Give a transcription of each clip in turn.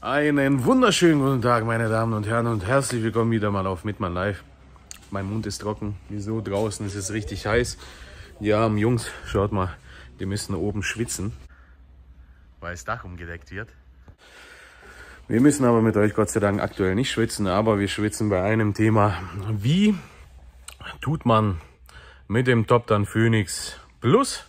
Einen wunderschönen guten Tag, meine Damen und Herren, und herzlich willkommen wieder mal auf Mitmann Live. Mein Mund ist trocken. Wieso? Draußen ist es richtig heiß. Die armen Jungs, schaut mal, die müssen oben schwitzen, weil das Dach umgedeckt wird. Wir müssen aber mit euch Gott sei Dank aktuell nicht schwitzen, aber wir schwitzen bei einem Thema. Wie tut man mit dem Topdan Phoenix Plus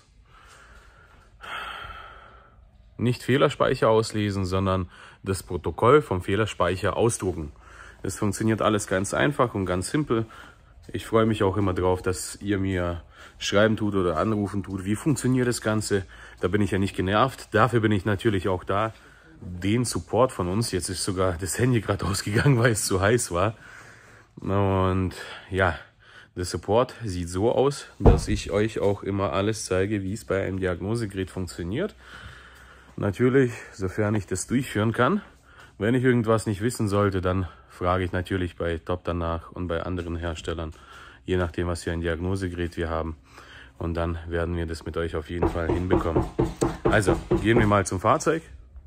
nicht Fehlerspeicher auslesen, sondern das Protokoll vom Fehlerspeicher ausdrucken? Es funktioniert alles ganz einfach und ganz simpel. Ich freue mich auch immer drauf, dass ihr mir schreiben tut oder anrufen tut. Wie funktioniert das Ganze? Da bin ich ja nicht genervt. Dafür bin ich natürlich auch da. Den Support von uns. Jetzt ist sogar das Handy gerade ausgegangen, weil es zu heiß war. Und ja, der Support sieht so aus, dass ich euch auch immer alles zeige, wie es bei einem Diagnosegerät funktioniert. Natürlich, sofern ich das durchführen kann. Wenn ich irgendwas nicht wissen sollte, dann frage ich natürlich bei Topdan nach und bei anderen Herstellern, je nachdem, was für ein Diagnosegerät wir haben. Und dann werden wir das mit euch auf jeden Fall hinbekommen. Also, gehen wir mal zum Fahrzeug.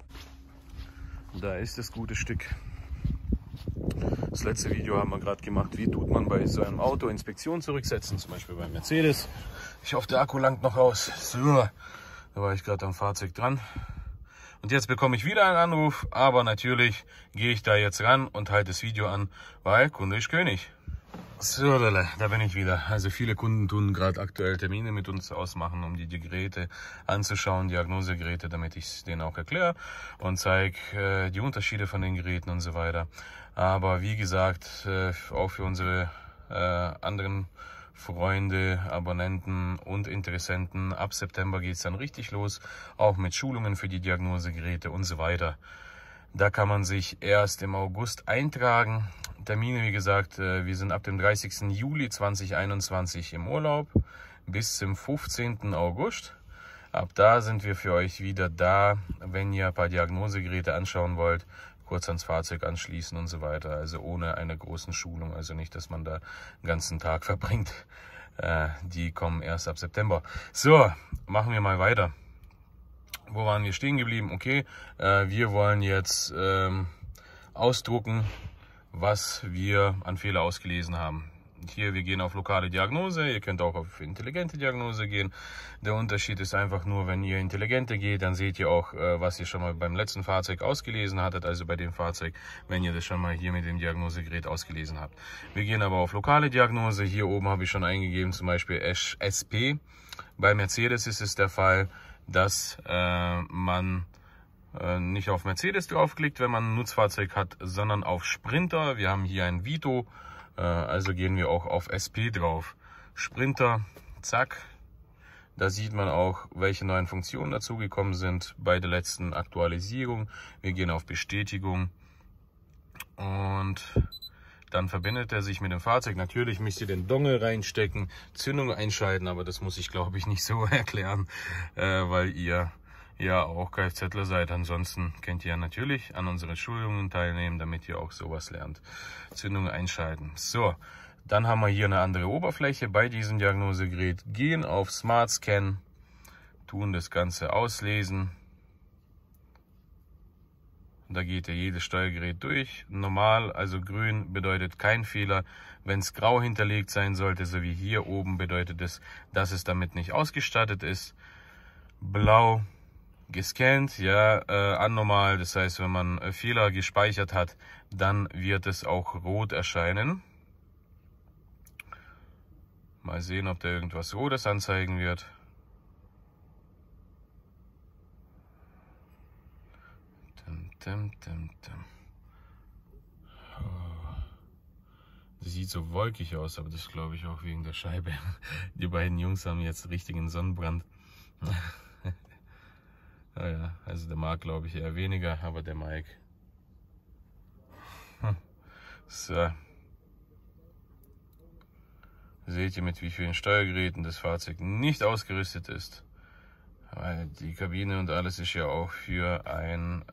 Da ist das gute Stück. Das letzte Video haben wir gerade gemacht, wie tut man bei so einem Auto Inspektion zurücksetzen, zum Beispiel bei Mercedes. Ich hoffe, der Akku langt noch aus. So, da war ich gerade am Fahrzeug dran. Und jetzt bekomme ich wieder einen Anruf, aber natürlich gehe ich da jetzt ran und halte das Video an, weil Kunde ist König. So, da bin ich wieder. Also viele Kunden tun gerade aktuell Termine mit uns ausmachen, um die Geräte anzuschauen, Diagnosegeräte, damit ich es denen auch erkläre und zeige die Unterschiede von den Geräten und so weiter. Aber wie gesagt, auch für unsere anderen Freunde, Abonnenten und Interessenten, ab September geht es dann richtig los, auch mit Schulungen für die Diagnosegeräte und so weiter. Da kann man sich erst im August eintragen. Termine, wie gesagt, wir sind ab dem 30. Juli 2021 im Urlaub bis zum 15. August. Ab da sind wir für euch wieder da, wenn ihr ein paar Diagnosegeräte anschauen wollt, kurz ans Fahrzeug anschließen und so weiter. Also ohne eine großen Schulung, also nicht, dass man da den ganzen Tag verbringt. Die kommen erst ab September. So, machen wir mal weiter. Wo waren wir stehen geblieben? Okay, wir wollen jetzt ausdrucken, was wir an Fehler ausgelesen haben. Hier, wir gehen auf lokale Diagnose, ihr könnt auch auf intelligente Diagnose gehen. Der Unterschied ist einfach nur, wenn ihr intelligente geht, dann seht ihr auch, was ihr schon mal beim letzten Fahrzeug ausgelesen hattet, also bei dem Fahrzeug, wenn ihr das schon mal hier mit dem Diagnosegerät ausgelesen habt. Wir gehen aber auf lokale Diagnose, hier oben habe ich schon eingegeben, zum Beispiel SP. Bei Mercedes ist es der Fall, dass man nicht auf Mercedes draufklickt, wenn man ein Nutzfahrzeug hat, sondern auf Sprinter. Wir haben hier ein Vito, also gehen wir auch auf SP drauf. Sprinter, zack. Da sieht man auch, welche neuen Funktionen dazugekommen sind bei der letzten Aktualisierung. Wir gehen auf Bestätigung und dann verbindet er sich mit dem Fahrzeug. Natürlich müsst ihr den Dongle reinstecken, Zündung einschalten, aber das muss ich, glaube ich, nicht so erklären, weil ihr ja auch Kfzler seid. Ansonsten könnt ihr natürlich an unseren Schulungen teilnehmen, damit ihr auch sowas lernt. Zündung einschalten. So, dann haben wir hier eine andere Oberfläche bei diesem Diagnosegerät. Gehen auf Smart Scan, tun das Ganze auslesen. Da geht ja jedes Steuergerät durch. Normal, also grün, bedeutet kein Fehler. Wenn es grau hinterlegt sein sollte, so wie hier oben, bedeutet es, dass es damit nicht ausgestattet ist. Blau, gescannt, ja, anormal. Das heißt, wenn man Fehler gespeichert hat, dann wird es auch rot erscheinen. Mal sehen, ob da irgendwas Rotes anzeigen wird. Das sieht so wolkig aus, aber das glaube ich auch wegen der Scheibe. Die beiden Jungs haben jetzt richtigen Sonnenbrand. Naja, also der Marc glaube ich eher weniger, aber der Mike. So. Seht ihr, mit wie vielen Steuergeräten das Fahrzeug nicht ausgerüstet ist. Weil die Kabine und alles ist ja auch für ein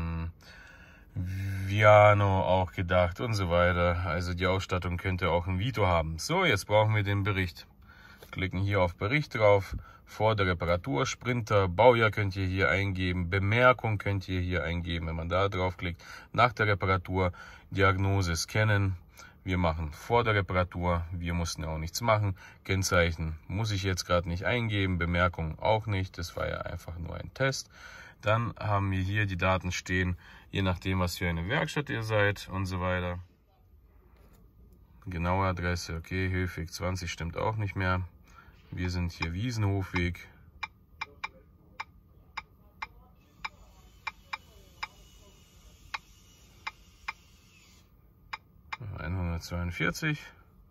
Viano auch gedacht und so weiter. Also die Ausstattung könnte auch ein Vito haben. So, jetzt brauchen wir den Bericht. klicken hier auf Bericht drauf, vor der Reparatur, Sprinter, Baujahr könnt ihr hier eingeben, Bemerkung könnt ihr hier eingeben, wenn man da draufklickt, nach der Reparatur, Diagnose scannen. Wir machen vor der Reparatur, wir mussten ja auch nichts machen. Kennzeichen muss ich jetzt gerade nicht eingeben, Bemerkung auch nicht, das war ja einfach nur ein Test. Dann haben wir hier die Daten stehen, je nachdem was für eine Werkstatt ihr seid und so weiter. Genaue Adresse, okay, Höfweg 20 stimmt auch nicht mehr. Wir sind hier Wiesenhofweg. Ja, 142.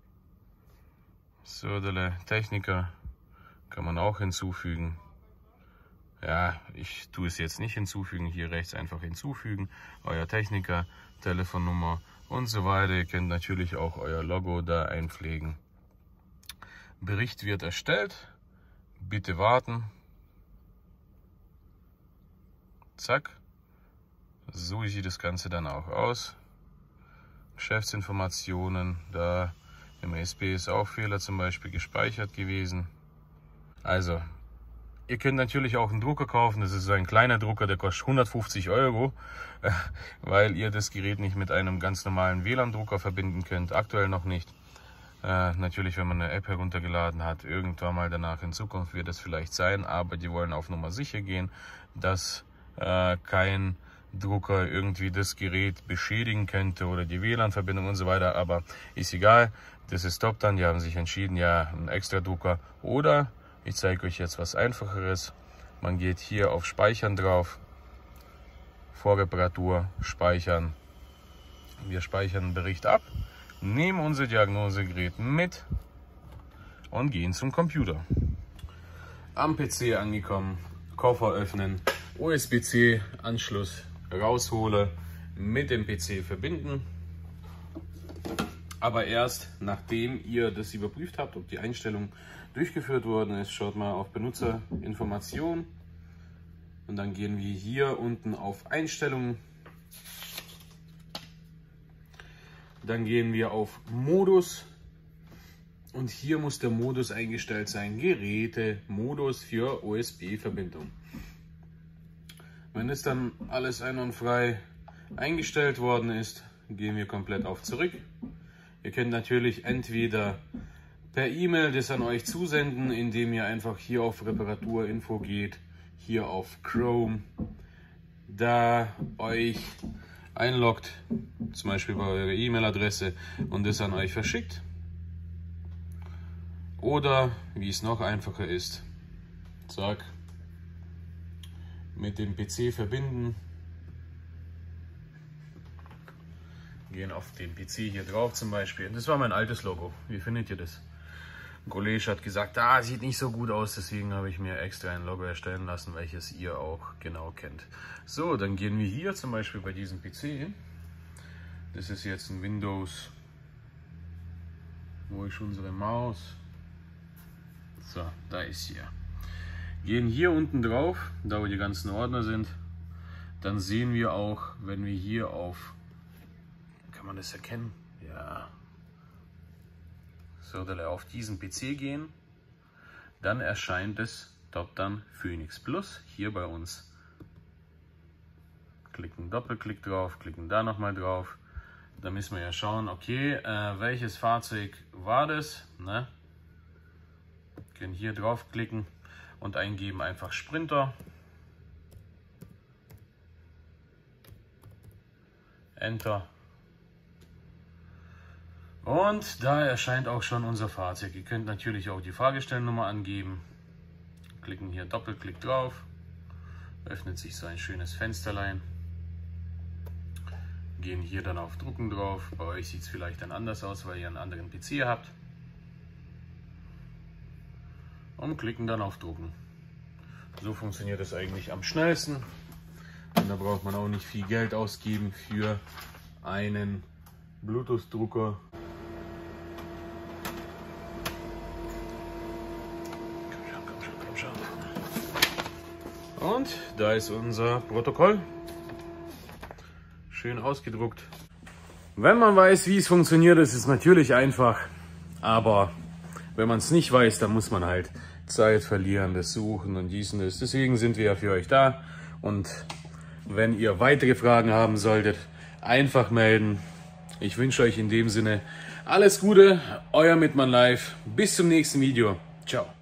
Söderle, Techniker kann man auch hinzufügen. Ja, ich tue es jetzt nicht hinzufügen, hier rechts einfach hinzufügen. Euer Techniker, Telefonnummer und so weiter. Ihr könnt natürlich auch euer Logo da einpflegen. Bericht wird erstellt. Bitte warten. Zack. So sieht das Ganze dann auch aus. Geschäftsinformationen, da im ESP ist auch Fehler zum Beispiel gespeichert gewesen. Also, ihr könnt natürlich auch einen Drucker kaufen. Das ist so ein kleiner Drucker, der kostet 150 €, weil ihr das Gerät nicht mit einem ganz normalen WLAN-Drucker verbinden könnt. Aktuell noch nicht. Natürlich, wenn man eine App heruntergeladen hat, irgendwann mal danach in Zukunft wird es vielleicht sein, aber die wollen auf Nummer sicher gehen, dass kein Drucker irgendwie das Gerät beschädigen könnte oder die WLAN-Verbindung und so weiter, aber ist egal, das ist top dann, die haben sich entschieden, ja, ein extra Drucker oder ich zeige euch jetzt was Einfacheres, man geht hier auf Speichern drauf, vor Reparatur, Speichern, wir speichern einen Bericht ab, nehmen unser Diagnosegerät mit und gehen zum Computer. Am PC angekommen, Koffer öffnen, USB-C Anschluss raushole, mit dem PC verbinden. Aber erst nachdem ihr das überprüft habt, ob die Einstellung durchgeführt worden ist, schaut mal auf Benutzerinformation und dann gehen wir hier unten auf Einstellungen. Dann gehen wir auf Modus und hier muss der Modus eingestellt sein, Geräte-Modus für USB-Verbindung. Wenn es dann alles einwandfrei eingestellt worden ist, gehen wir komplett auf Zurück. Ihr könnt natürlich entweder per E-Mail das an euch zusenden, indem ihr einfach hier auf Reparaturinfo geht, hier auf Chrome, da euch einloggt, zum Beispiel bei eurer E-Mail-Adresse und das an euch verschickt. Oder, wie es noch einfacher ist, zack, mit dem PC verbinden, gehen auf den PC hier drauf zum Beispiel. Das war mein altes Logo. Wie findet ihr das? Ein Kollege hat gesagt, sieht nicht so gut aus, deswegen habe ich mir extra ein Logo erstellen lassen, welches ihr auch genau kennt. So, dann gehen wir hier zum Beispiel bei diesem PC. Das ist jetzt ein Windows. Wo ist unsere Maus? So, da ist sie. Gehen hier unten drauf, da wo die ganzen Ordner sind. Dann sehen wir auch, wenn wir hier auf, kann man das erkennen? Ja. So, auf diesen PC gehen, dann erscheint es dort dann Phoenix Plus hier bei uns. Klicken Doppelklick drauf, klicken da nochmal drauf. Da müssen wir ja schauen, okay, welches Fahrzeug war das? Ne? Können hier draufklicken und eingeben einfach Sprinter. Enter. Und da erscheint auch schon unser Fahrzeug. Ihr könnt natürlich auch die Fahrgestellnummer angeben. Klicken hier Doppelklick drauf. Öffnet sich so ein schönes Fensterlein. Gehen hier dann auf Drucken drauf. Bei euch sieht es vielleicht dann anders aus, weil ihr einen anderen PC habt. Und klicken dann auf Drucken. So funktioniert das eigentlich am schnellsten. Und da braucht man auch nicht viel Geld ausgeben für einen Bluetooth-Drucker. Komm schon. Und da ist unser Protokoll. Schön ausgedruckt. Wenn man weiß, wie es funktioniert, ist es natürlich einfach. Aber wenn man es nicht weiß, dann muss man halt Zeit verlieren, das Suchen und dies und das. Deswegen sind wir ja für euch da. Und wenn ihr weitere Fragen haben solltet, einfach melden. Ich wünsche euch in dem Sinne alles Gute, euer Mitmann Live. Bis zum nächsten Video. Ciao.